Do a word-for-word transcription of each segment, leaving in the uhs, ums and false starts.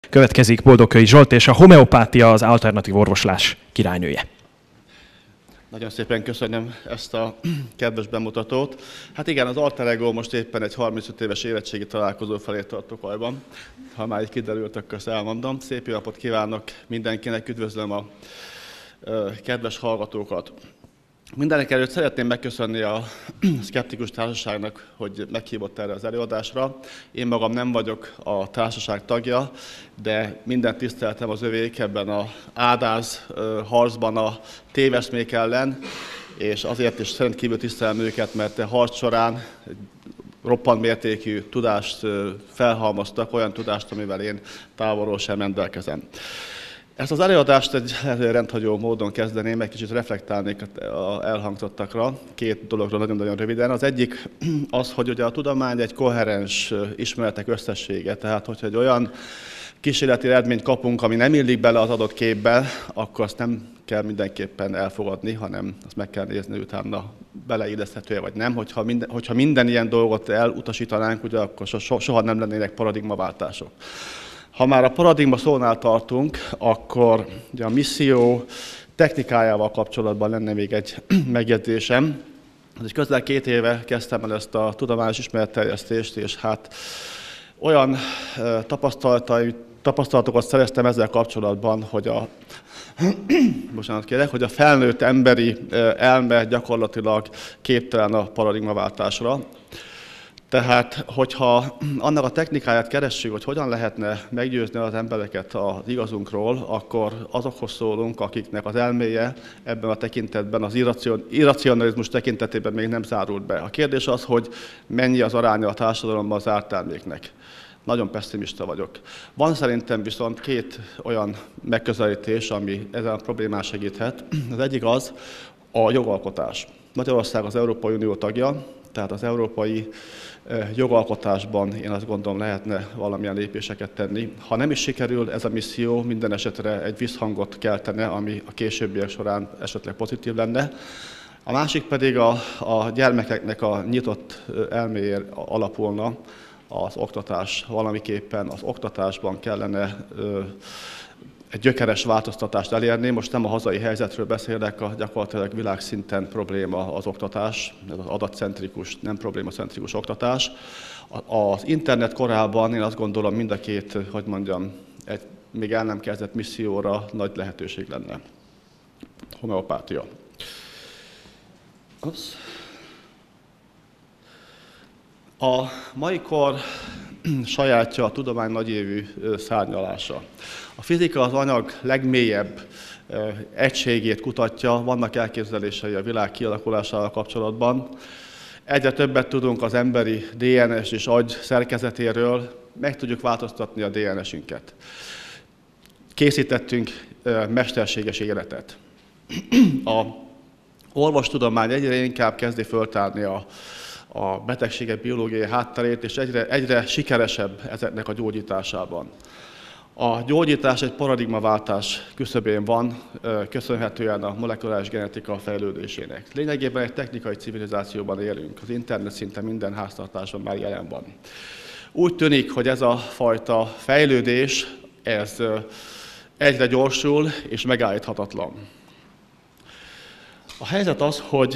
Következik Boldogkői Zsolt, és a homeopátia az alternatív orvoslás királynője. Nagyon szépen köszönöm ezt a kedves bemutatót. Hát igen, az Alter Ego most éppen egy harmincöt éves érettségi találkozó felé tart Tokajban. Ha már így kiderült, akkor ezt elmondom. Szép jó napot kívánok mindenkinek, üdvözlöm a kedves hallgatókat. Mindenek előtt szeretném megköszönni a Szkeptikus Társaságnak, hogy meghívott erre az előadásra. Én magam nem vagyok a társaság tagja, de minden tiszteletem az övék ebben a ádáz harcban a téveszmék ellen, és azért is rendkívül tisztelem őket, mert a harc során roppant mértékű tudást felhalmoztak, olyan tudást, amivel én távolról sem rendelkezem. Ezt az előadást egy rendhagyó módon kezdeném, egy kicsit reflektálnék az elhangzottakra, két dologra nagyon-nagyon röviden. Az egyik az, hogy ugye a tudomány egy koherens ismeretek összessége, tehát hogyha egy olyan kísérleti eredményt kapunk, ami nem illik bele az adott képbe, akkor azt nem kell mindenképpen elfogadni, hanem azt meg kell nézni utána beleilleszthető vagy nem. Hogyha minden, hogyha minden ilyen dolgot elutasítanánk, ugye, akkor soha nem lennének paradigmaváltások. Ha már a paradigma szónál tartunk, akkor ugye a misszió technikájával kapcsolatban lenne még egy megjegyzésem. Ez közel két éve kezdtem el ezt a tudományos ismeretterjesztést, és hát olyan tapasztalatokat szereztem ezzel kapcsolatban, hogy a, bocsánat kérek, hogy a felnőtt emberi elme gyakorlatilag képtelen a paradigmaváltásra. Tehát, hogyha annak a technikáját keressük, hogy hogyan lehetne meggyőzni az embereket az igazunkról, akkor azokhoz szólunk, akiknek az elméje ebben a tekintetben, az irracionalizmus tekintetében még nem zárult be. A kérdés az, hogy mennyi az aránya a társadalomban az zárt terméknek. Nagyon pesszimista vagyok. Van szerintem viszont két olyan megközelítés, ami ezen a problémán segíthet. Az egyik az a jogalkotás. Magyarország az Európai Unió tagja, tehát az európai jogalkotásban én azt gondolom lehetne valamilyen lépéseket tenni. Ha nem is sikerül ez a misszió, minden esetre egy visszhangot keltene, ami a későbbiek során esetleg pozitív lenne. A másik pedig a, a gyermekeknek a nyitott elméjén alapulna az oktatás. Valamiképpen az oktatásban kellene ö, egy gyökeres változtatást elérni. Most nem a hazai helyzetről beszélek, a gyakorlatilag világszinten probléma az oktatás, ez az adatcentrikus, nem problémacentrikus oktatás. Az internet korában én azt gondolom mind a két, hogy mondjam, egy még el nem kezdett misszióra nagy lehetőség lenne. Homeopátia. Ups. A mai kor sajátja a tudomány nagyévű szárnyalása. A fizika az anyag legmélyebb egységét kutatja, vannak elképzelései a világ kialakulásával kapcsolatban. Egyre többet tudunk az emberi dé en es és agy szerkezetéről, meg tudjuk változtatni a dé en esünket. Készítettünk mesterséges életet. A orvostudomány egyre inkább kezdi föltárni a a betegségek biológiai hátterét, és egyre, egyre sikeresebb ezeknek a gyógyításában. A gyógyítás egy paradigmaváltás küszöbén van, köszönhetően a molekuláris genetika fejlődésének. Lényegében egy technikai civilizációban élünk, az internet szinte minden háztartásban már jelen van. Úgy tűnik, hogy ez a fajta fejlődés, ez egyre gyorsul és megállíthatatlan. A helyzet az, hogy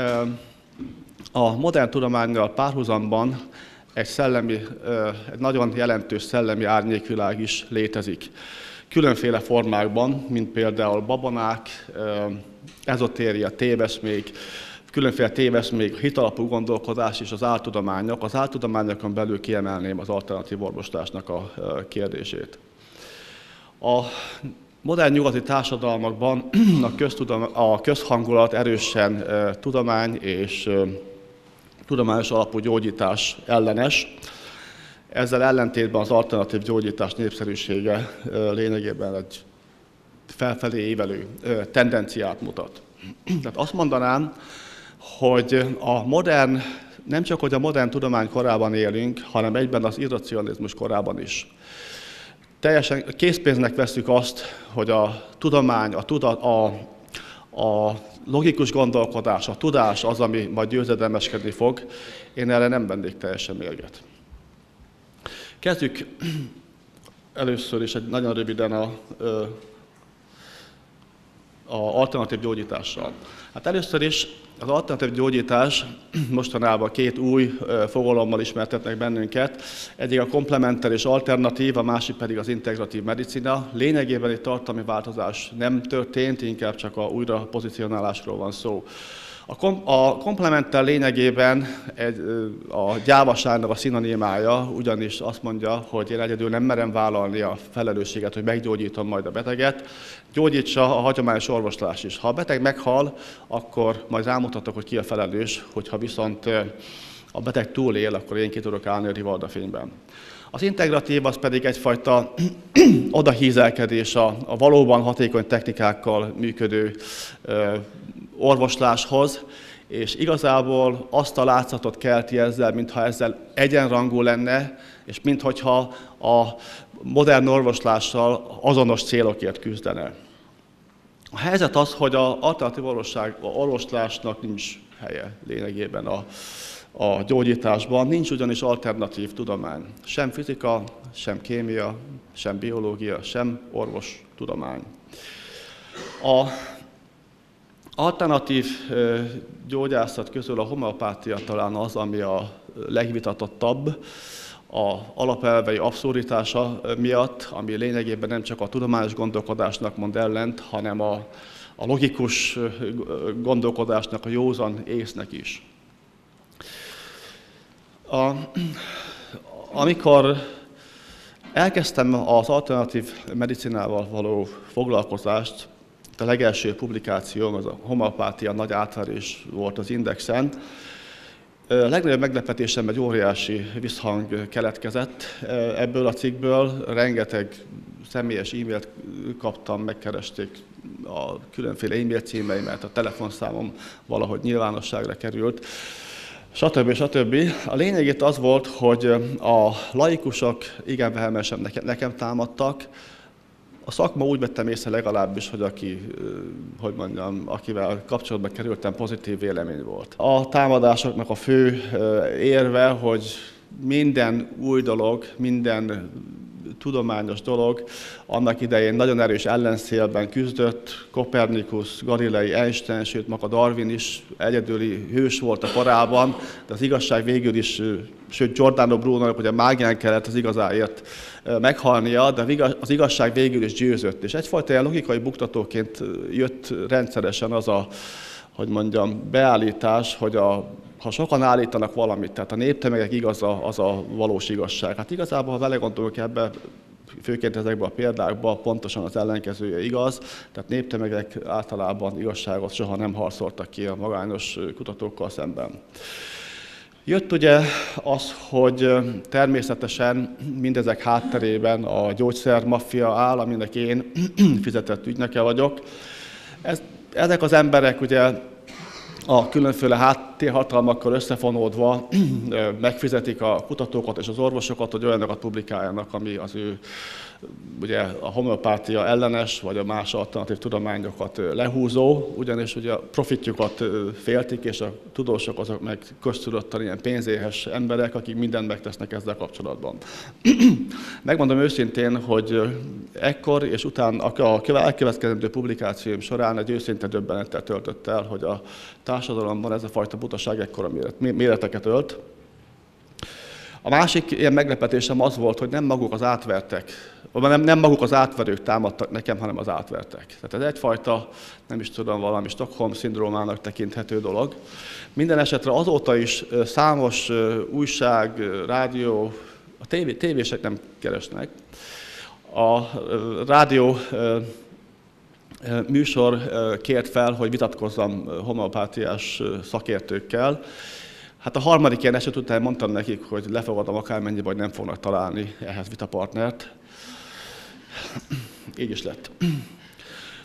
a modern tudománnyal párhuzamban egy, szellemi, egy nagyon jelentős szellemi árnyékvilág is létezik. Különféle formákban, mint például babonák, ezotéria, téveszmék, különféle téveszmék, hitalapú gondolkodás és az áltudományok. Az áltudományokon belül kiemelném az alternatív orvoslásnak a kérdését. A modern nyugati társadalmakban a, köztudom, a közhangulat erősen tudomány és tudományos alapú gyógyítás ellenes. Ezzel ellentétben az alternatív gyógyítás népszerűsége lényegében egy felfelé évelő tendenciát mutat. Tehát azt mondanám, hogy a modern, nem csak hogy a modern tudomány korában élünk, hanem egyben az irracionalizmus korában is. Teljesen készpénznek vesszük azt, hogy a tudomány, a, tuda, a, a logikus gondolkodás, a tudás az, ami majd győzedelmeskedni fog. Én erre nem vennék teljesen mérget. Kezdjük először is egy nagyon röviden a, a alternatív gyógyítással. Hát először is az alternatív gyógyítás mostanában két új fogalommal ismertetnek bennünket. Egyik a komplementer és alternatív, a másik pedig az integratív medicina. Lényegében egy tartalmi változás nem történt, inkább csak a újra pozícionálásról van szó. A, kom- a komplementer lényegében egy, a gyávaságnak a szinonimája, ugyanis azt mondja, hogy én egyedül nem merem vállalni a felelősséget, hogy meggyógyítom majd a beteget, gyógyítsa a hagyományos orvoslás is. Ha a beteg meghal, akkor majd rámutatok, hogy ki a felelős, hogyha viszont a beteg túlél, akkor én ki tudok állni a rivaldafényben. Az integratív az pedig egyfajta odahízelkedés a, a valóban hatékony technikákkal működő ö, orvosláshoz, és igazából azt a látszatot kelti ezzel, mintha ezzel egyenrangú lenne, és minthogyha a modern orvoslással azonos célokért küzdene. A helyzet az, hogy az alternatív orvoslásnak nincs helye lényegében a A gyógyításban, nincs ugyanis alternatív tudomány. Sem fizika, sem kémia, sem biológia, sem orvostudomány. A alternatív gyógyászat közül a homeopátia talán az, ami a legvitatottabb, a alapelvei abszurditása miatt, ami lényegében nem csak a tudományos gondolkodásnak mond ellent, hanem a, a logikus gondolkodásnak, a józan észnek is. A, amikor elkezdtem az alternatív medicinával való foglalkozást, a legelső publikációm, az a homeopátia nagy átverés volt az Indexen. A legnagyobb meglepetésem egy óriási visszhang keletkezett ebből a cikkből. Rengeteg személyes e-mailt kaptam, megkeresték a különféle e-mail címeimet, a telefonszámom valahogy nyilvánosságra került. Stb. Stb. A lényeg itt az volt, hogy a laikusok igen vehemensen nekem, nekem támadtak. A szakma úgy vettem észre legalábbis, hogy aki, hogy mondjam, akivel kapcsolatban kerültem, pozitív vélemény volt. A támadásoknak a fő érve, hogy minden új dolog, minden tudományos dolog annak idején nagyon erős ellenszélben küzdött, Kopernikus, Galilei, Einstein, sőt maga Darwin is egyedüli hős volt a korában, de az igazság végül is, sőt Giordano Bruno, hogy a mágián kellett az igazáért meghalnia, de az igazság végül is győzött. És egyfajta ilyen logikai buktatóként jött rendszeresen az a, hogy mondjam, beállítás, hogy a ha sokan állítanak valamit, tehát a néptömegek igaza, az a valós igazság. Hát igazából, ha belegondolok ebbe, főként ezekben a példákban, pontosan az ellenkezője igaz, tehát néptömegek általában igazságot soha nem harcoltak ki a magányos kutatókkal szemben. Jött ugye az, hogy természetesen mindezek hátterében a gyógyszermaffia áll, aminek én fizetett ügynöke vagyok. Ez, ezek az emberek ugye a különféle háttérhatalmakkal összefonódva megfizetik a kutatókat és az orvosokat, hogy olyanokat publikáljanak, ami az ő ugye a homeopátia ellenes, vagy a más alternatív tudományokat lehúzó, ugyanis ugye a profitjukat féltik, és a tudósok azok meg köztudottan ilyen pénzéhes emberek, akik mindent megtesznek ezzel kapcsolatban. Megmondom őszintén, hogy ekkor és utána a elkövetkezendő publikációim során egy őszinte döbbenettel töltött el, hogy a társadalomban ez a fajta butaság ekkora méreteket ölt. A másik ilyen meglepetésem az volt, hogy nem maguk az átvertek, nem, nem maguk az átverők támadtak nekem, hanem az átvertek. Tehát ez egyfajta, nem is tudom, valami Stockholm-szindrómának tekinthető dolog. Minden esetre azóta is számos újság, rádió, a tévé, tévések nem keresnek. A rádió műsor kért fel, hogy vitatkozzam homeopátiás szakértőkkel. Hát a harmadik ilyen eset után mondtam nekik, hogy lefogadom akármennyibe, vagy nem fognak találni ehhez vitapartnert. Így is lett.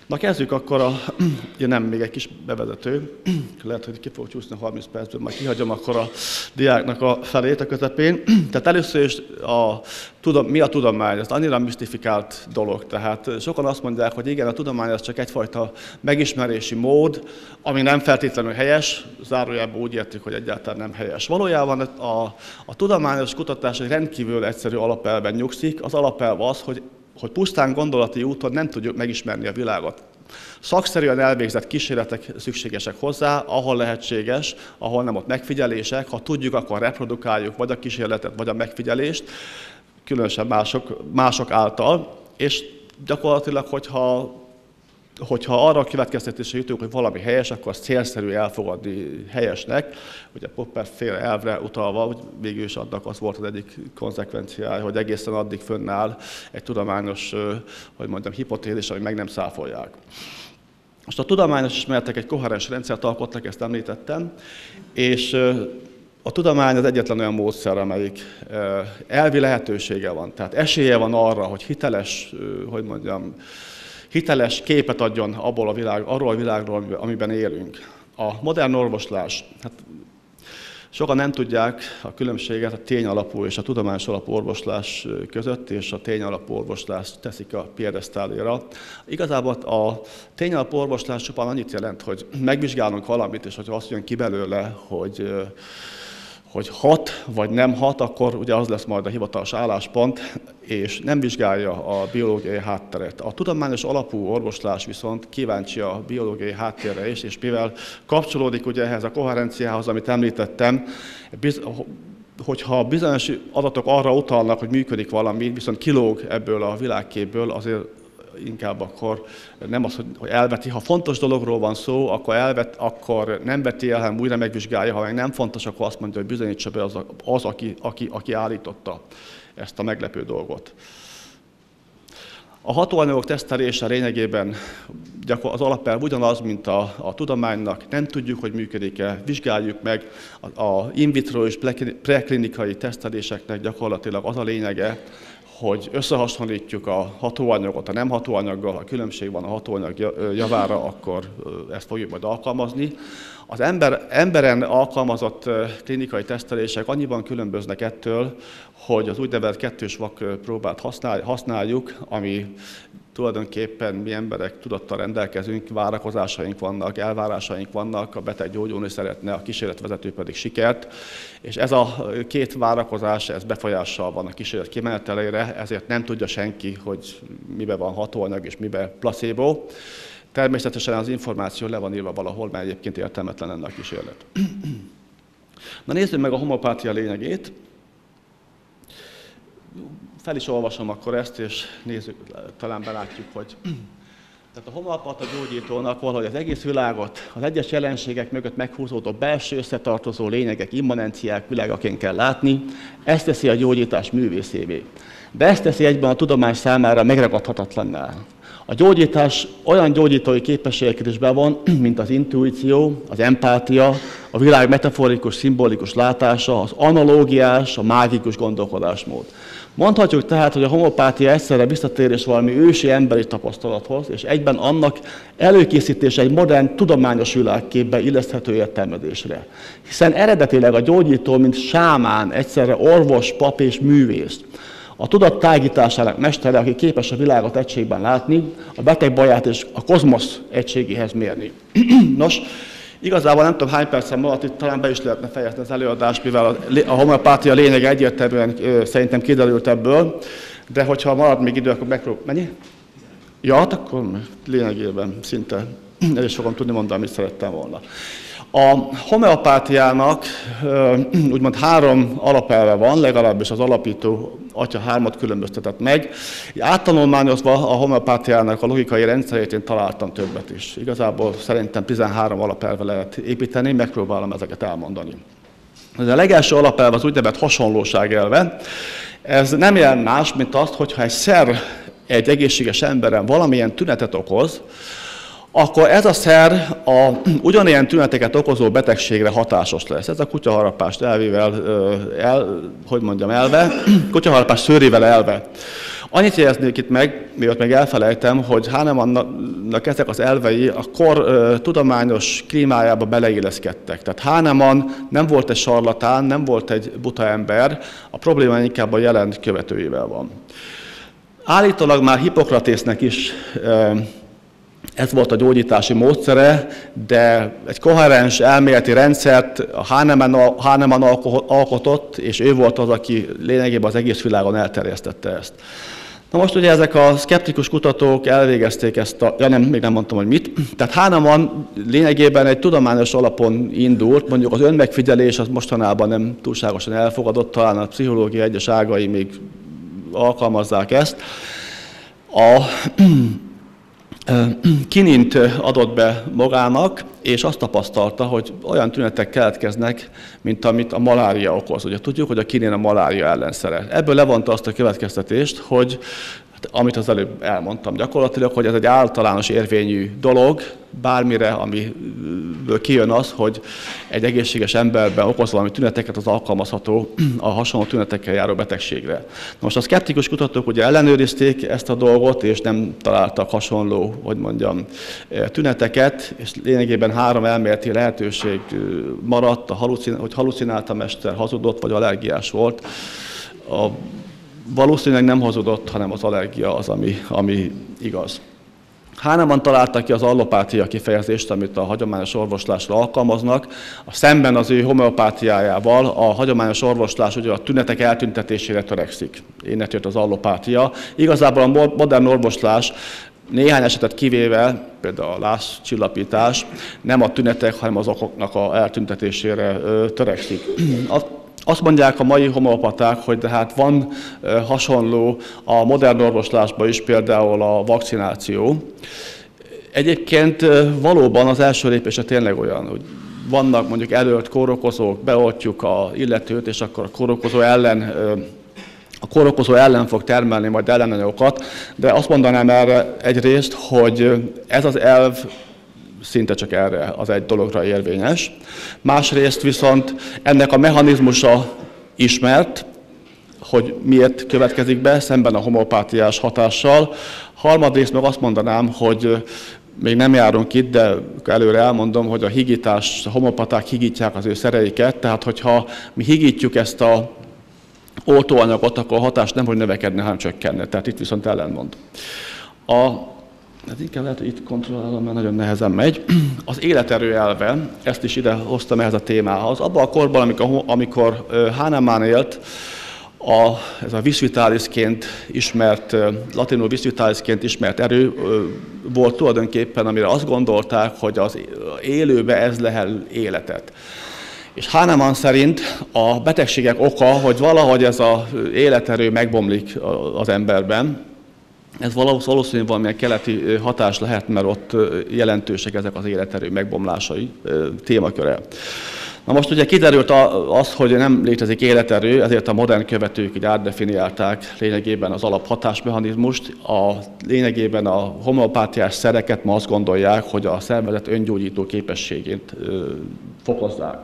Na kezdjük akkor a, ja nem, még egy kis bevezető, lehet, hogy ki fog csúszni harminc percben, majd kihagyom akkor a diáknak a felét a közepén. Tehát először is a, tudom, mi a tudomány, ez annyira misztifikált dolog, tehát sokan azt mondják, hogy igen, a tudomány az csak egyfajta megismerési mód, ami nem feltétlenül helyes, zárójában úgy értjük, hogy egyáltalán nem helyes. Valójában a, a tudományos kutatás egy rendkívül egyszerű alapelven nyugszik, az alapelv az, hogy hogy pusztán gondolati úton nem tudjuk megismerni a világot. Szakszerűen elvégzett kísérletek szükségesek hozzá, ahol lehetséges, ahol nem, ott megfigyelések, ha tudjuk, akkor reprodukáljuk vagy a kísérletet, vagy a megfigyelést, különösen mások, mások által, és gyakorlatilag, hogyha hogyha arra a következtetésre jutunk, hogy valami helyes, akkor azt célszerű elfogadni helyesnek. Ugye Popper-féle elvre utalva, hogy végül is annak az volt az egyik konzekvenciája, hogy egészen addig fönnáll egy tudományos, hogy mondjam, hipotézis, ami meg nem száfolják. Most a tudományos ismeretek egy koherens rendszert alkotnak, ezt említettem, és a tudomány az egyetlen olyan módszer, amelyik elvi lehetősége van. Tehát esélye van arra, hogy hiteles, hogy mondjam, hiteles képet adjon abból a világ, arról a világról, amiben élünk. A modern orvoslás, hát sokan nem tudják a különbséget a tényalapú és a tudományos alapú orvoslás között, és a tényalapú orvoslást teszik a piedesztáléra. Igazából a tényalapú orvoslás csupán annyit jelent, hogy megvizsgálunk valamit, és hogyha azt jön ki belőle, hogy hogy hat vagy nem hat, akkor ugye az lesz majd a hivatalos álláspont, és nem vizsgálja a biológiai hátteret. A tudományos alapú orvoslás viszont kíváncsi a biológiai háttérre is, és mivel kapcsolódik ugye ehhez a koherenciához, amit említettem, hogyha bizonyos adatok arra utalnak, hogy működik valami, viszont kilóg ebből a világképből, azért inkább akkor nem az, hogy elveti. Ha fontos dologról van szó, akkor, elvet, akkor nem veti el, hanem újra megvizsgálja, ha meg nem fontos, akkor azt mondja, hogy bizonyítsa be az, az aki, aki, aki állította ezt a meglepő dolgot. A hatóanyagok tesztelése lényegében az alapelv ugyanaz, mint a, a tudománynak. Nem tudjuk, hogy működik-e, vizsgáljuk meg. A, a in vitro és preklinikai teszteléseknek gyakorlatilag az a lényege, hogy összehasonlítjuk a hatóanyagot a nem hatóanyaggal, ha különbség van a hatóanyag javára, akkor ezt fogjuk majd alkalmazni. Az ember, emberen alkalmazott klinikai tesztelések annyiban különböznek ettől, hogy az úgynevezett kettős vak próbát használjuk, ami tulajdonképpen mi emberek tudattal rendelkezünk, várakozásaink vannak, elvárásaink vannak, a beteg gyógyulni szeretne, a kísérletvezető pedig sikert, és ez a két várakozás, ez befolyással van a kísérlet kimenetelére, ezért nem tudja senki, hogy miben van hatóanyag és miben placebo. Természetesen az információ le van írva valahol, mert egyébként értelmetlen lenne a kísérlet. Na nézzük meg a homeopátia lényegét. Fel is olvasom akkor ezt, és nézzük, talán belátjuk, hogy... Tehát a homeopata gyógyítónak valahogy az egész világot, az egyes jelenségek mögött meghúzódó belső összetartozó lényegek, immanenciák világaként kell látni, ezt teszi a gyógyítás művészévé. De ezt teszi egyben a tudomány számára megragadhatatlanná. A gyógyítás olyan gyógyítói képességeket is bevon, mint az intuíció, az empátia, a világ metaforikus, szimbolikus látása, az analógiás, a mágikus gondolkodásmód. Mondhatjuk tehát, hogy a homeopátia egyszerre visszatérés valami ősi emberi tapasztalathoz, és egyben annak előkészítése egy modern, tudományos világképbe illeszthető értelmezésre. Hiszen eredetileg a gyógyító, mint sámán, egyszerre orvos, pap és művész. A tudat tágításának mestere, aki képes a világot egységben látni, a beteg baját és a kozmosz egységéhez mérni. Nos, igazából nem tudom hány percen maradt, itt talán be is lehetne fejezni az előadást, mivel a, a homeopátia lényege egyértelműen ö, szerintem kiderült ebből, de hogyha marad még idő, akkor megpróbálom. Mennyi? Ja, hát akkor lényegében szinte el is fogom tudni mondani, amit szerettem volna. A homeopátiának úgymond három alapelve van, legalábbis az alapító atya hármat különböztetett meg. Áttanulmányozva a homeopátiának a logikai rendszerét én találtam többet is. Igazából szerintem tizenhárom alapelve lehet építeni, megpróbálom ezeket elmondani. A legelső alapelv az úgynevezett hasonlóság elve. Ez nem jelent más, mint azt, hogyha egy szer egy egészséges emberen valamilyen tünetet okoz, akkor ez a szer a ugyanilyen tüneteket okozó betegségre hatásos lesz. Ez a kutyaharapást elvével, el, hogy mondjam, elve, kutyaharapás szőrével elve. Annyit jegyeznék itt meg, miatt meg elfelejtem, hogy Hahnemannnak ezek az elvei a kor uh, tudományos klímájába beleilleszkedtek. Tehát Hahnemann nem volt egy sarlatán, nem volt egy buta ember, a probléma inkább a jelen követőivel van. Állítólag már Hippokratésznek is uh, ez volt a gyógyítási módszere, de egy koherens elméleti rendszert a Hahnemann, Hahnemann alkotott, és ő volt az, aki lényegében az egész világon elterjesztette ezt. Na most ugye ezek a szkeptikus kutatók elvégezték ezt a... Ja nem, még nem mondtam, hogy mit. Tehát Hahnemann lényegében egy tudományos alapon indult, mondjuk az önmegfigyelés az mostanában nem túlságosan elfogadott, talán a pszichológia egyes ágai még alkalmazzák ezt. A kinint adott be magának, és azt tapasztalta, hogy olyan tünetek keletkeznek, mint amit a malária okoz. Ugye tudjuk, hogy a kinin a malária ellenszere. Ebből levonta azt a következtetést, hogy amit az előbb elmondtam gyakorlatilag, hogy ez egy általános érvényű dolog, bármire, amiből kijön az, hogy egy egészséges emberben okoz valami tüneteket, az alkalmazható a hasonló tünetekkel járó betegségre. Most a szkeptikus kutatók ugye ellenőrizték ezt a dolgot, és nem találtak hasonló, hogy mondjam, tüneteket, és lényegében három elméleti lehetőség maradt, hogy halucinált a mester, hazudott vagy allergiás volt. A Valószínűleg nem hazudott, hanem az allergia az, ami, ami igaz. Hahnemann találta ki az allopátia kifejezést, amit a hagyományos orvoslásra alkalmaznak. A szemben az ő homeopátiájával a hagyományos orvoslás ugye a tünetek eltüntetésére törekszik. Innen jött az allopátia. Igazából a modern orvoslás néhány esetet kivéve, például a lázcsillapítás, nem a tünetek, hanem az okoknak a eltüntetésére törekszik. Azt mondják a mai homeopaták, hogy de hát van hasonló a modern orvoslásban is, például a vakcináció. Egyébként valóban az első lépése tényleg olyan, hogy vannak mondjuk előtt kórokozók, beoltjuk a illetőt, és akkor a kórokozó ellen, a kórokozó ellen fog termelni majd ellenanyagokat, de azt mondanám erre egyrészt, hogy ez az elv szinte csak erre az egy dologra érvényes. Másrészt viszont ennek a mechanizmusa ismert, hogy miért következik be, szemben a homeopátiás hatással. Harmadrészt meg azt mondanám, hogy még nem járunk itt, de előre elmondom, hogy a higítás, a homeopaták higítják az ő szereiket, tehát hogyha mi higítjuk ezt a oltóanyagot, akkor a hatás nem hogy növekedne, hanem csökkenne. Tehát itt viszont ellentmond. A Ez inkább lehet, hogy itt kontrollálom, mert nagyon nehezen megy. Az életerő elve, ezt is ide hoztam ehhez a témához. Abban a korban, amikor, amikor Hahnemann élt, a, ez a vis vitalisként ismert, latinul vis vitalisként ismert erő volt tulajdonképpen, amire azt gondolták, hogy az élőbe ez lehel életet. És Hahnemann szerint a betegségek oka, hogy valahogy ez az életerő megbomlik az emberben. Ez valószínűleg valamilyen keleti hatás lehet, mert ott jelentősek ezek az életerő megbomlásai témaköre. Na most ugye kiderült az, hogy nem létezik életerő, ezért a modern követők így átdefiniálták lényegében az alaphatásmechanizmust. A lényegében a homeopátiás szereket ma azt gondolják, hogy a szervezet öngyógyító képességét fokozzák.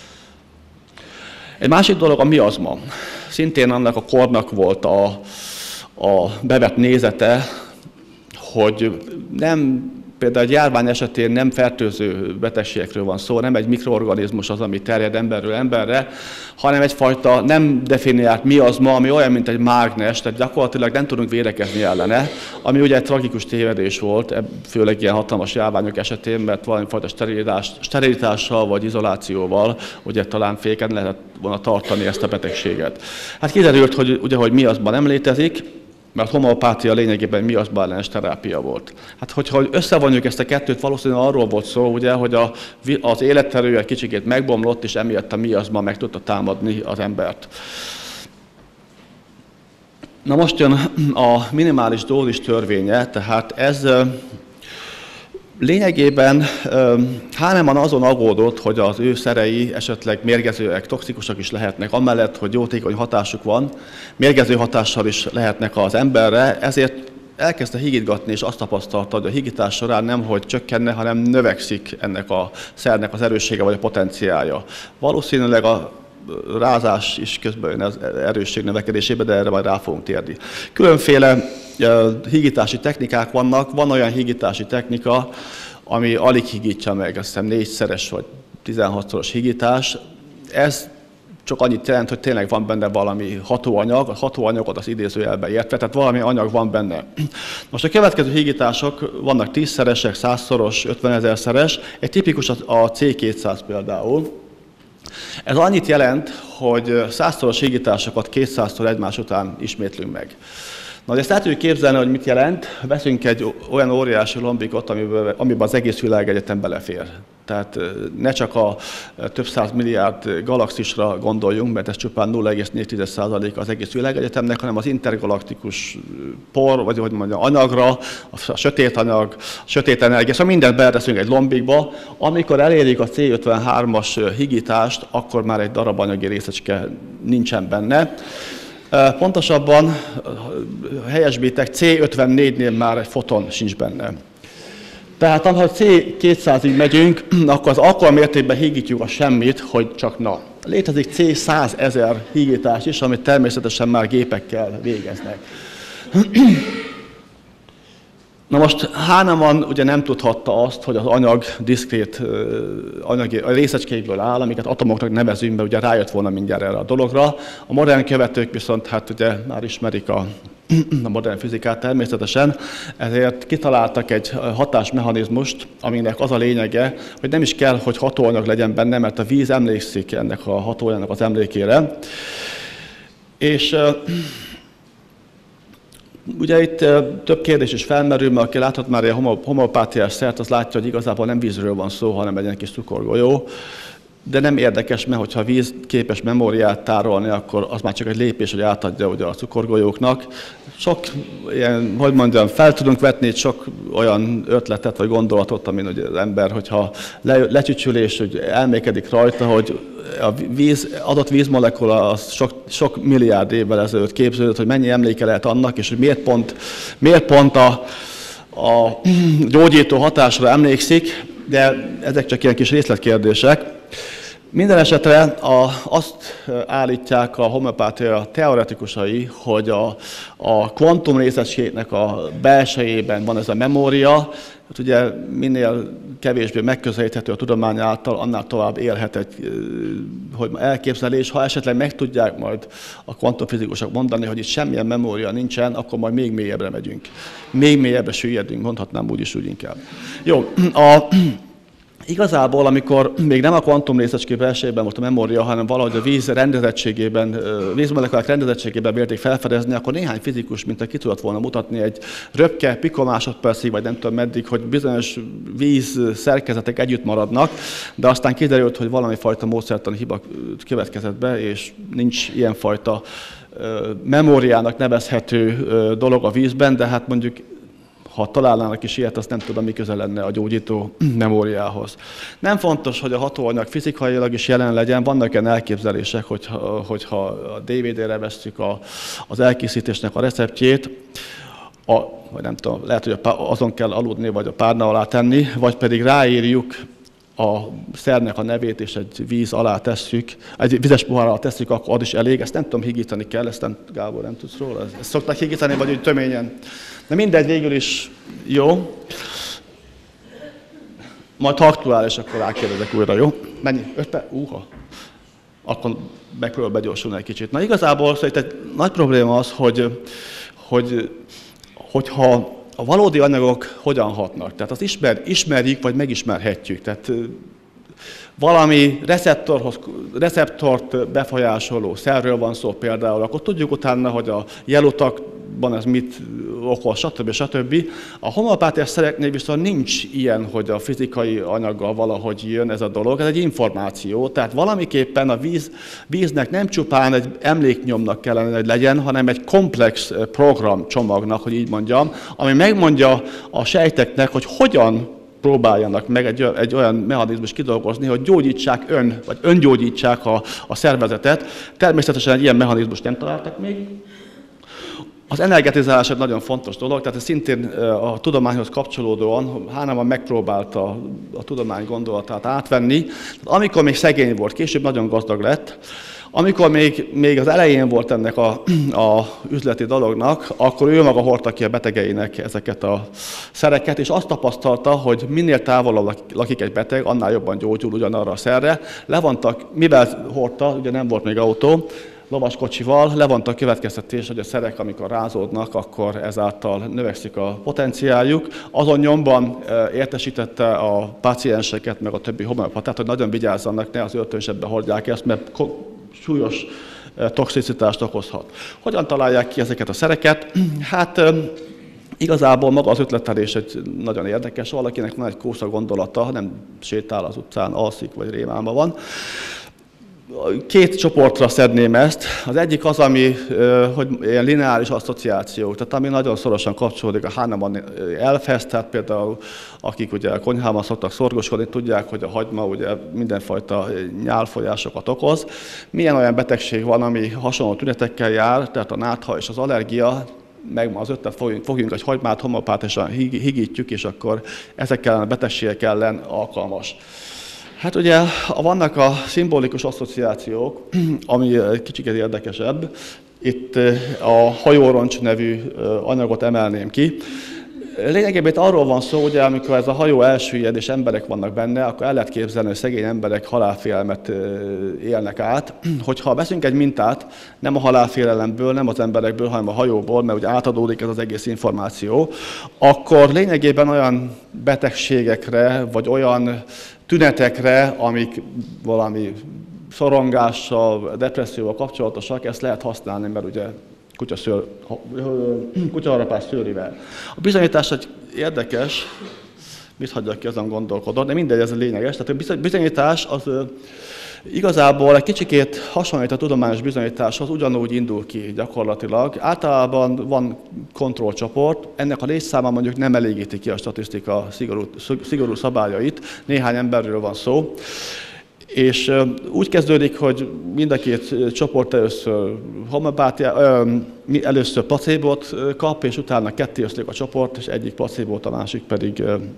Egy másik dolog a miazma. Szintén annak a kornak volt a, a bevett nézete, hogy nem, például egy járvány esetén nem fertőző betegségekről van szó, nem egy mikroorganizmus az, ami terjed emberről emberre, hanem egyfajta nem definiált miazma, ami olyan, mint egy mágnes, tehát gyakorlatilag nem tudunk védekezni ellene, ami ugye egy tragikus tévedés volt, főleg ilyen hatalmas járványok esetén, mert valamifajta sterilitással vagy izolációval ugye talán féken lehetett volna tartani ezt a betegséget. Hát kiderült, hogy ugye, hogy miazma nem létezik, mert a homeopátia lényegében miazma ellenes terápia volt. Hát hogyha összevonjuk ezt a kettőt, valószínűleg arról volt szó, ugye, hogy a, az életerő egy kicsikét megbomlott, és emiatt a miazma meg tudta támadni az embert. Na most jön a minimális dózis törvénye, tehát ez lényegében Hahnemann azon aggódott, hogy az ő szerei esetleg mérgezőek, toxikusak is lehetnek, amellett, hogy jótékony hatásuk van, mérgező hatással is lehetnek az emberre, ezért elkezdte higítgatni, és azt tapasztalta, hogy a higítás során nem hogy csökkenne, hanem növekszik ennek a szernek az erőssége vagy a potenciálja. Valószínűleg a rázás is közben jön az erősség növekedésébe, de erre majd rá fogunk térni. Különféle hígítási technikák vannak. Van olyan hígítási technika, ami alig hígítja meg, azt hiszem négyszeres vagy tizenhatszoros hígítás. Ez csak annyit jelent, hogy tényleg van benne valami hatóanyag, a hatóanyagot az idézőjelben értve, tehát valami anyag van benne. Most a következő hígítások vannak tízszeresek, százszoros, ötvenezerszeres, egy tipikus a cé kétszáz például. Ez annyit jelent, hogy százszoros hígításokat kétszázszor egymás után ismétlünk meg. Na, ezt el tudjuk képzelni, hogy mit jelent. Veszünk egy olyan óriási lombikot, amiben, amiben az egész világegyetem belefér. Tehát ne csak a több száz milliárd galaxisra gondoljunk, mert ez csupán nulla egész négy százalék az egész világegyetemnek, hanem az intergalaktikus por, vagy hogy mondjam, anyagra, a sötét anyag, a sötét energia, szóval mindent beleteszünk egy lombikba. Amikor elérik a cé ötvenhármas hígítást, akkor már egy darab anyagi részecske nincsen benne. Pontosabban helyesbítek, cé ötvennégynél már egy foton sincs benne. Tehát ha cé kétszázig megyünk, akkor az akkora mértékben hígítjuk a semmit, hogy csak na. Létezik cé százezer hígítás is, amit természetesen már gépekkel végeznek. Na most Hahnemann ugye nem tudhatta azt, hogy az anyag diszkrét anyagi, a részecskékből áll, amiket atomoknak nevezünk be, ugye rájött volna mindjárt erre a dologra. A modern követők viszont hát ugye már ismerik a, a modern fizikát természetesen, ezért kitaláltak egy hatásmechanizmust, aminek az a lényege, hogy nem is kell, hogy hatóanyag legyen benne, mert a víz emlékszik ennek a hatóanyagnak az emlékére. És ugye itt több kérdés is felmerül, mert aki láthat már egy homeopátiás szert, az látja, hogy igazából nem vízről van szó, hanem egy ilyen kis cukorgolyó. De nem érdekes, mert hogyha a víz képes memóriát tárolni, akkor az már csak egy lépés, hogy átadja ugye a cukorgolyóknak. Sok ilyen, hogy mondjam, fel tudunk vetni sok olyan ötletet vagy gondolatot, amin ugye az ember, hogyha le, lecsücsül és hogy elmékedik rajta, hogy a víz, adott vízmolekula az sok, sok milliárd évvel ezelőtt képződött, hogy mennyi emléke lehet annak, és hogy miért pont, miért pont a, a gyógyító hatásra emlékszik, de ezek csak ilyen kis részletkérdések. Minden esetre a, azt állítják a homeopátia teoretikusai, hogy a, a kvantum részecskéknek a belsejében van ez a memória, hát ugye minél kevésbé megközelíthető a tudomány által, annál tovább élhet egy hogy elképzelés. Ha esetleg meg tudják majd a kvantumfizikusok mondani, hogy itt semmilyen memória nincsen, akkor majd még mélyebbre megyünk. Még mélyebbre süllyedünk, mondhatnám úgy is úgy inkább. Jó, a... Igazából, amikor még nem a kvantum részecské belsejében volt a memória, hanem valahogy a víz rendezettségében, vízmolekulák rendezettségében vélték felfedezni, akkor néhány fizikus, mint ki tudott volna mutatni egy röpke, pikomásodpercig, vagy nem tudom meddig, hogy bizonyos víz szerkezetek együtt maradnak, de aztán kiderült, hogy valami fajta módszertani hiba következett be, és nincs ilyenfajta memóriának nevezhető dolog a vízben, de hát mondjuk ha találnának is ilyet, azt nem tudom, mi köze lenne a gyógyító memóriához. Nem fontos, hogy a hatóanyag fizikailag is jelen legyen, vannak ilyen elképzelések, hogyha, hogyha a dé vé dére vesszük a, az elkészítésnek a receptjét, a, vagy nem tudom, lehet, hogy azon kell aludni, vagy a párna alá tenni, vagy pedig ráírjuk a szernek a nevét, és egy víz alá tesszük, egy vizes pohár alá tesszük, akkor az is elég. Ezt nem tudom, higítani kell, ezt nem, Gábor, nem tudsz róla? Ezt szokták higítani, vagy úgy töményen? De mindegy, végül is jó. Majd ha aktuális, akkor rákérdezek újra, jó? Mennyi? öt perc? Úha! Akkor megpróbál begyorsulni egy kicsit. Na igazából szóval egy nagy probléma az, hogy, hogy hogyha a valódi anyagok hogyan hatnak. Tehát azt ismer, ismerjük, vagy megismerhetjük. Tehát valami receptorhoz, receptort befolyásoló szerről van szó például, akkor tudjuk utána, hogy a jelutakban ez mit okoz, stb. stb. A homeopátiás szereknél viszont nincs ilyen, hogy a fizikai anyaggal valahogy jön ez a dolog, ez egy információ, tehát valamiképpen a víz, víznek nem csupán egy emléknyomnak kellene, hogy legyen, hanem egy komplex programcsomagnak, hogy így mondjam, ami megmondja a sejteknek, hogy hogyan próbáljanak meg egy, egy olyan mechanizmus kidolgozni, hogy gyógyítsák ön, vagy öngyógyítsák a, a szervezetet. Természetesen egy ilyen mechanizmust nem találtak még. Az energetizálás egy nagyon fontos dolog, tehát ez szintén a tudományhoz kapcsolódóan Hahnemann megpróbálta a, a tudomány gondolatát átvenni. Tehát amikor még szegény volt, később nagyon gazdag lett, Amikor még, még az elején volt ennek a, a üzleti dolognak, akkor ő maga hordta ki a betegeinek ezeket a szereket, és azt tapasztalta, hogy minél távolabb lakik egy beteg, annál jobban gyógyul ugyanarra a szerre. Levontak, mivel hordta, ugye nem volt még autó, lovaskocsival, levonta a következtetés, hogy a szerek, amikor rázódnak, akkor ezáltal növekszik a potenciáljuk. Azon nyomban értesítette a pácienseket, meg a többi homeopatát, hogy nagyon vigyázzanak, ne az öltönyzsebbe hordják ezt, mert súlyos toxicitást okozhat. Hogyan találják ki ezeket a szereket? Hát igazából maga az ötletelés egy nagyon érdekes, valakinek van egy kósza gondolata, nem sétál az utcán, alszik vagy rémálma van. Két csoportra szedném ezt. Az egyik az, ami hogy ilyen lineáris asszociáció, tehát ami nagyon szorosan kapcsolódik a Hahnemann elfhez, tehát például akik ugye a konyhában szoktak szorgoskodni, tudják, hogy a hagyma ugye mindenfajta nyálfolyásokat okoz. Milyen olyan betegség van, ami hasonló tünetekkel jár, tehát a nátha és az allergia, meg az ötlet fogjunk, fogjunk egy hagymát, homeopátisan higítjük, és akkor ezekkel a betegségek ellen alkalmas. Hát ugye vannak a szimbolikus asszociációk, ami kicsit érdekesebb. Itt a hajóroncs nevű anyagot emelném ki. Lényegében itt arról van szó, hogy amikor ez a hajó elsüllyed és emberek vannak benne, akkor el lehet képzelni, hogy szegény emberek halálfélelmet élnek át. Hogyha veszünk egy mintát, nem a halálfélelemből, nem az emberekből, hanem a hajóból, mert ugye átadódik ez az egész információ, akkor lényegében olyan betegségekre, vagy olyan tünetekre, amik valami szorongással, depresszióval kapcsolatosak, ezt lehet használni, mert ugye kutyaszőr, kutyaharapás szőrivel. A bizonyítás egy érdekes, mit hagyjak ki, azon gondolkodom, de mindegy, ez a lényeges. Tehát a bizonyítás az igazából egy kicsikét hasonlít a tudományos bizonyításhoz, ugyanúgy indul ki gyakorlatilag. Általában van kontrollcsoport, ennek a létszáma mondjuk nem elégíti ki a statisztika szigorú, szigorú szabályait, néhány emberről van szó. És úgy kezdődik, hogy mind a két csoport először homeopátia, először placébot kap, és utána kettéoszlik a csoport, és egyik placébot, a másik pedig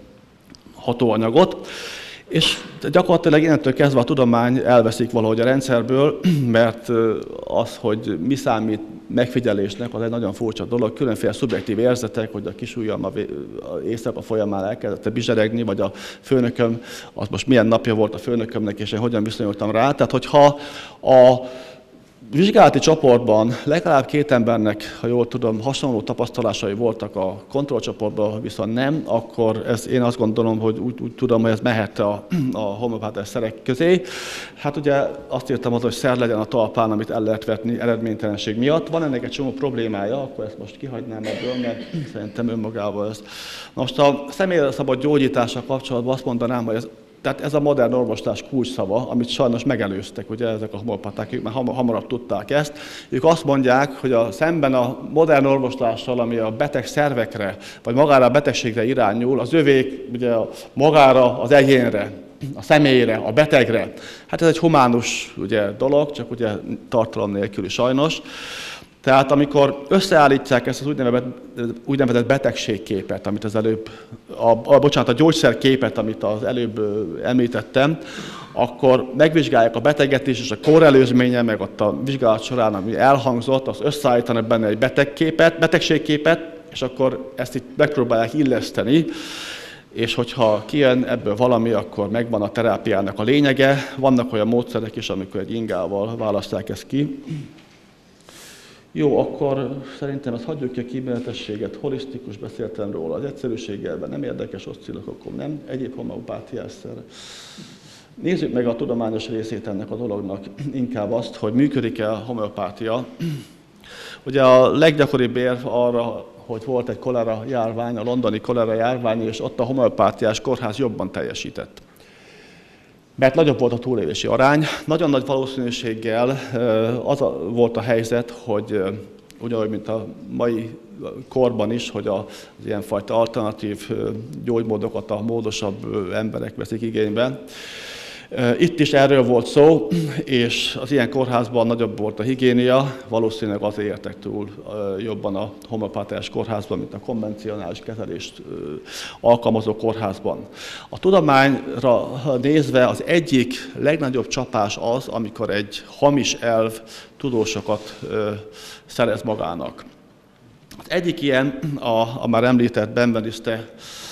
hatóanyagot. És gyakorlatilag innentől kezdve a tudomány elveszik valahogy a rendszerből, mert az, hogy mi számít megfigyelésnek, az egy nagyon furcsa dolog, különféle szubjektív érzetek, hogy a kisujjam a éjszaka folyamán elkezdett bizseregni, vagy a főnököm, az most milyen napja volt a főnökömnek, és én hogyan viszonyultam rá. Tehát, hogyha a vizsgálati csoportban legalább két embernek, ha jól tudom, hasonló tapasztalásai voltak, a kontrollcsoportban viszont nem, akkor ez, én azt gondolom, hogy úgy, úgy tudom, hogy ez mehet a, a homeopátiás szerek közé. Hát ugye azt írtam az, hogy szer legyen a talpán, amit el lehet vetni eredménytelenség miatt. Van ennek egy csomó problémája, akkor ezt most kihagynám ebből, mert szerintem önmagával ezt. Most a személyre szabott gyógyítással kapcsolatban azt mondanám, hogy ez Tehát ez a modern orvoslás kulcsszava, amit sajnos megelőztek, ugye ezek a homeopaták, ők már hamarabb tudták ezt. Ők azt mondják, hogy a, szemben a modern orvoslással, ami a beteg szervekre, vagy magára a betegségre irányul, az övék ugye magára, az egyénre, a személyre, a betegre. Hát ez egy humánus ugye, dolog, csak ugye tartalom nélküli sajnos. Tehát amikor összeállítják ezt az úgynevezett, úgynevezett betegségképet, amit az előbb, a, a, bocsánat, a gyógyszerképet, amit az előbb említettem, akkor megvizsgálják a beteget is, és a kórelőzménye, meg ott a vizsgálat során, ami elhangzott, az összeállítanak benne egy betegképet, betegségképet, és akkor ezt itt megpróbálják illeszteni, és hogyha kijön ebből valami, akkor megvan a terápiának a lényege. Vannak olyan módszerek is, amikor egy ingával választják ezt ki. Jó, akkor szerintem ezt hagyjuk ki a kíméletességet, holisztikus, beszéltem róla, az egyszerűségelben nem érdekes, oszcillokokon nem, egyéb homeopátiászer. Nézzük meg a tudományos részét ennek a dolognak, inkább azt, hogy működik-e a homeopátia. Ugye a leggyakoribb érv arra, hogy volt egy kolera járvány, a londoni kolera járvány, és ott a homeopátiás kórház jobban teljesített. Mert nagyobb volt a túlélési arány, nagyon nagy valószínűséggel az a, volt a helyzet, hogy ugyanúgy, mint a mai korban is, hogy az ilyenfajta alternatív gyógymódokat a módosabb emberek veszik igénybe. Itt is erről volt szó, és az ilyen kórházban nagyobb volt a higiénia, valószínűleg azért értek túl jobban a homeopátiás kórházban, mint a konvencionális kezelést alkalmazó kórházban. A tudományra nézve az egyik legnagyobb csapás az, amikor egy hamis elv tudósokat szerez magának. Az egyik ilyen a, a már említett Benveniste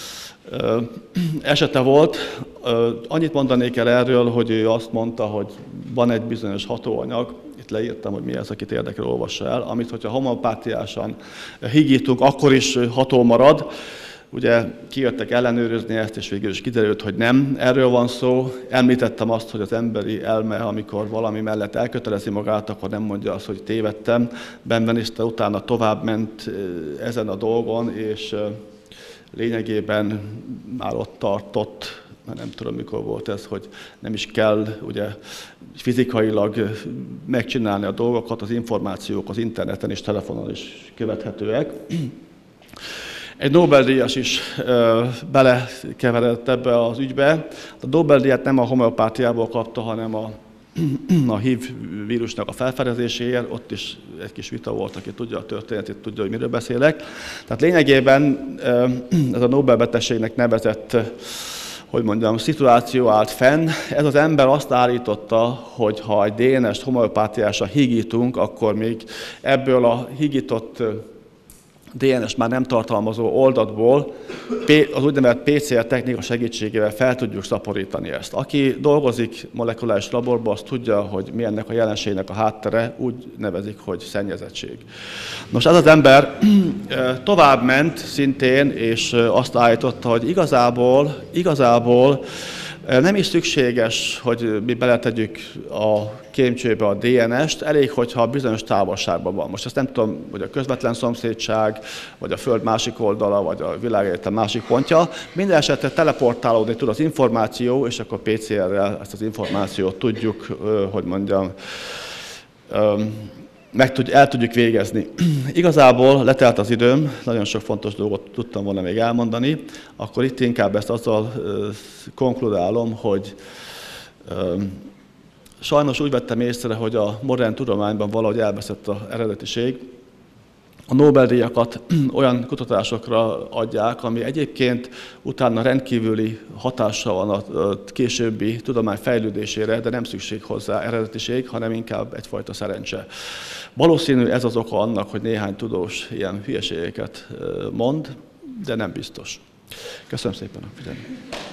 esete volt. Annyit mondanék el erről, hogy ő azt mondta, hogy van egy bizonyos hatóanyag, itt leírtam, hogy mi ez, akit érdekel, olvassa el, amit, hogyha homeopátiásan higítunk, akkor is ható marad. Ugye kijöttek ellenőrizni ezt, és végül is kiderült, hogy nem erről van szó. Említettem azt, hogy az emberi elme, amikor valami mellett elkötelezi magát, akkor nem mondja azt, hogy tévedtem. Benveniste utána tovább ment ezen a dolgon, és lényegében már ott tartott, már nem tudom mikor volt ez, hogy nem is kell ugye, fizikailag megcsinálni a dolgokat, az információk az interneten és telefonon is követhetőek. Egy Nobel-díjas is ö, belekeveredett ebbe az ügybe. A Nobel-díjat nem a homeopátiából kapta, hanem a, a há i vé vírusnak a felfedezéséért. Ott is egy kis vita volt, aki tudja a történetét, tudja, hogy miről beszélek. Tehát lényegében ö, ez a Nobel-betegségnek nevezett, hogy mondjam, szituáció állt fenn. Ez az ember azt állította, hogy ha egy dé en est homeopátiásan higítunk, akkor még ebből a higított dé en est már nem tartalmazó oldatból az úgynevezett pé cé er technika segítségével fel tudjuk szaporítani ezt. Aki dolgozik molekuláris laborban, az tudja, hogy mi ennek a jelenségnek a háttere, úgy nevezik, hogy szennyezettség. Nos, ez az ember tovább ment szintén, és azt állította, hogy igazából, igazából nem is szükséges, hogy mi beletegyük a kémcsőbe a dé en est, elég, hogyha bizonyos távolságban van. Most ezt nem tudom, hogy a közvetlen szomszédság, vagy a Föld másik oldala, vagy a világegyetem másik pontja. Minden esetre teleportálódni tud az információ, és akkor pé cé errel ezt az információt tudjuk, hogy mondjam, meg tud, el tudjuk végezni. Igazából letelt az időm, nagyon sok fontos dolgot tudtam volna még elmondani, akkor itt inkább ezt azzal uh, konkludálom, hogy um, sajnos úgy vettem észre, hogy a modern tudományban valahogy elveszett az eredetiség. A Nobel-díjakat olyan kutatásokra adják, ami egyébként utána rendkívüli hatással van a későbbi tudomány fejlődésére, de nem szükség hozzá eredetiség, hanem inkább egyfajta szerencse. Valószínű ez az oka annak, hogy néhány tudós ilyen hülyeségeket mond, de nem biztos. Köszönöm szépen a figyelmet.